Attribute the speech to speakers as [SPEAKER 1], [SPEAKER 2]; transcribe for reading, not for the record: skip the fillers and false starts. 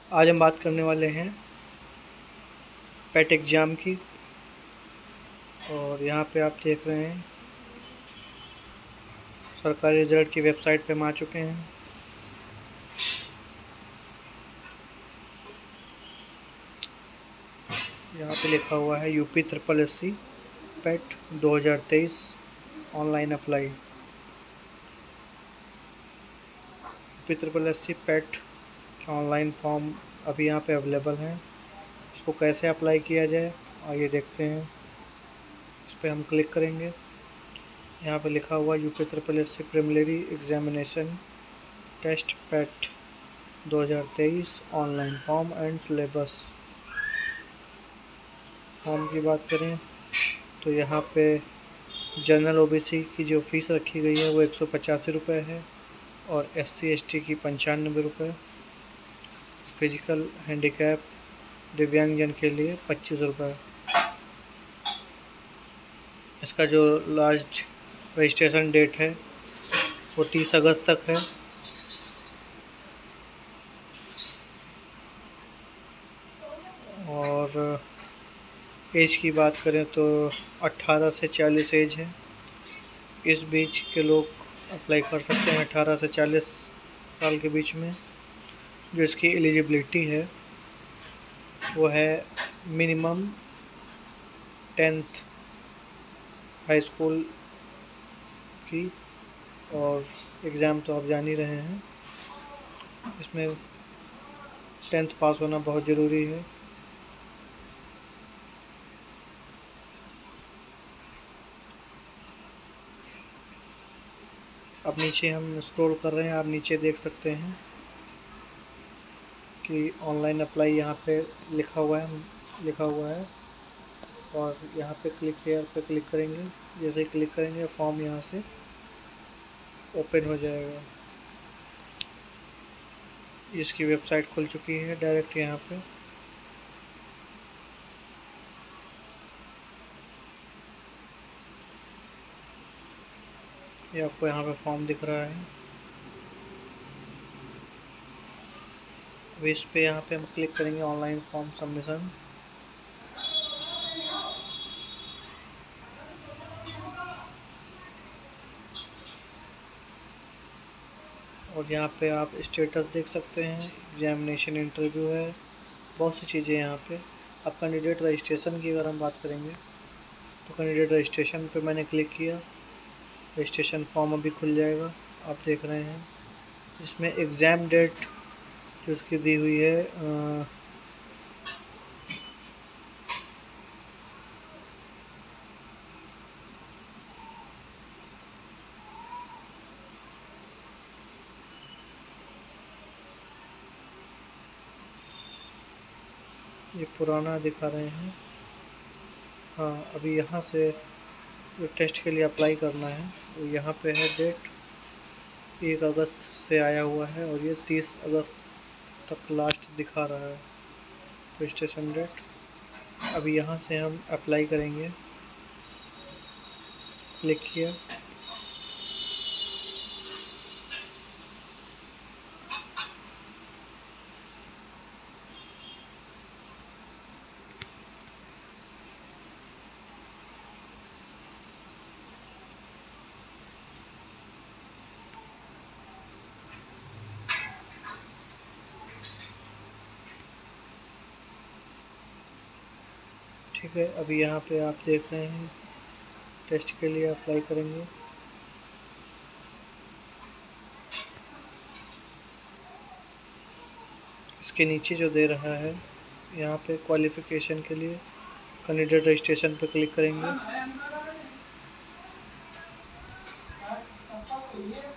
[SPEAKER 1] आज हम बात करने वाले हैं पेट एग्ज़ाम की। और यहाँ पे आप देख रहे हैं सरकारी रिज़ल्ट की वेबसाइट पे हम आ चुके हैं। यहाँ पे लिखा हुआ है UP triple SC PET 2023 online apply. UP triple SC PET का ऑनलाइन फॉर्म अभी यहाँ पे अवेलेबल है। इसको कैसे अप्लाई किया जाए आइए देखते हैं। इस पर हम क्लिक करेंगे। यहाँ पे लिखा हुआ UP triple SC preliminary examination test PET 2023 online form and syllabus. Form की बात करें तो यहाँ पे जनरल ओबीसी की जो फ़ीस रखी गई है वो 185 रुपये है और SC ST की 95 रुपये, फिजिकल हैंडीकैप दिव्यांगजन के लिए 25 रुपये। इसका जो लास्ट रजिस्ट्रेशन डेट है वो 30 अगस्त तक है। और एज की बात करें तो 18 से 40 एज है। इस बीच के लोग अप्लाई कर सकते हैं 18 से 40 साल के बीच में। जो इसकी एलिजिबिलिटी है वो है मिनिमम 10th हाई स्कूल की, और एग्ज़ाम तो आप जान ही रहे हैं, इसमें 10th पास होना बहुत ज़रूरी है। अब नीचे हम स्क्रॉल कर रहे हैं, आप नीचे देख सकते हैं कि ऑनलाइन अप्लाई यहाँ पे लिखा हुआ है। और यहाँ पे क्लिक हेयर पे क्लिक करेंगे। जैसे ही क्लिक करेंगे फॉर्म यहाँ से ओपन हो जाएगा। इसकी वेबसाइट खुल चुकी है डायरेक्ट यहाँ पे। ये आपको यहाँ पे फॉर्म दिख रहा है। अब इस पे यहाँ पे हम क्लिक करेंगे ऑनलाइन फॉर्म सबमिशन। और यहाँ पे आप स्टेटस देख सकते हैं, एग्जामिनेशन इंटरव्यू है, बहुत सी चीज़ें यहाँ पे। अब कैंडिडेट रजिस्ट्रेशन की अगर हम बात करेंगे तो कैंडिडेट रजिस्ट्रेशन पे मैंने क्लिक किया। रजिस्ट्रेशन फॉर्म अभी खुल जाएगा, आप देख रहे हैं। इसमें एग्ज़ाम डेट जो उसकी दी हुई है ये पुराना दिखा रहे हैं। हाँ, अभी यहाँ से जो टेस्ट के लिए अप्लाई करना है वो यहाँ पे है। डेट 1 अगस्त से आया हुआ है और ये 30 अगस्त तक लास्ट दिखा रहा है रजिस्ट्रेशन डेट। अभी यहाँ से हम अप्लाई करेंगे, क्लिक किया। ठीक है, अभी यहाँ पे आप देख रहे हैं टेस्ट के लिए अप्लाई करेंगे। इसके नीचे जो दे रहा है यहाँ पे क्वालिफ़िकेशन के लिए कैंडिडेट रजिस्ट्रेशन पर क्लिक करेंगे।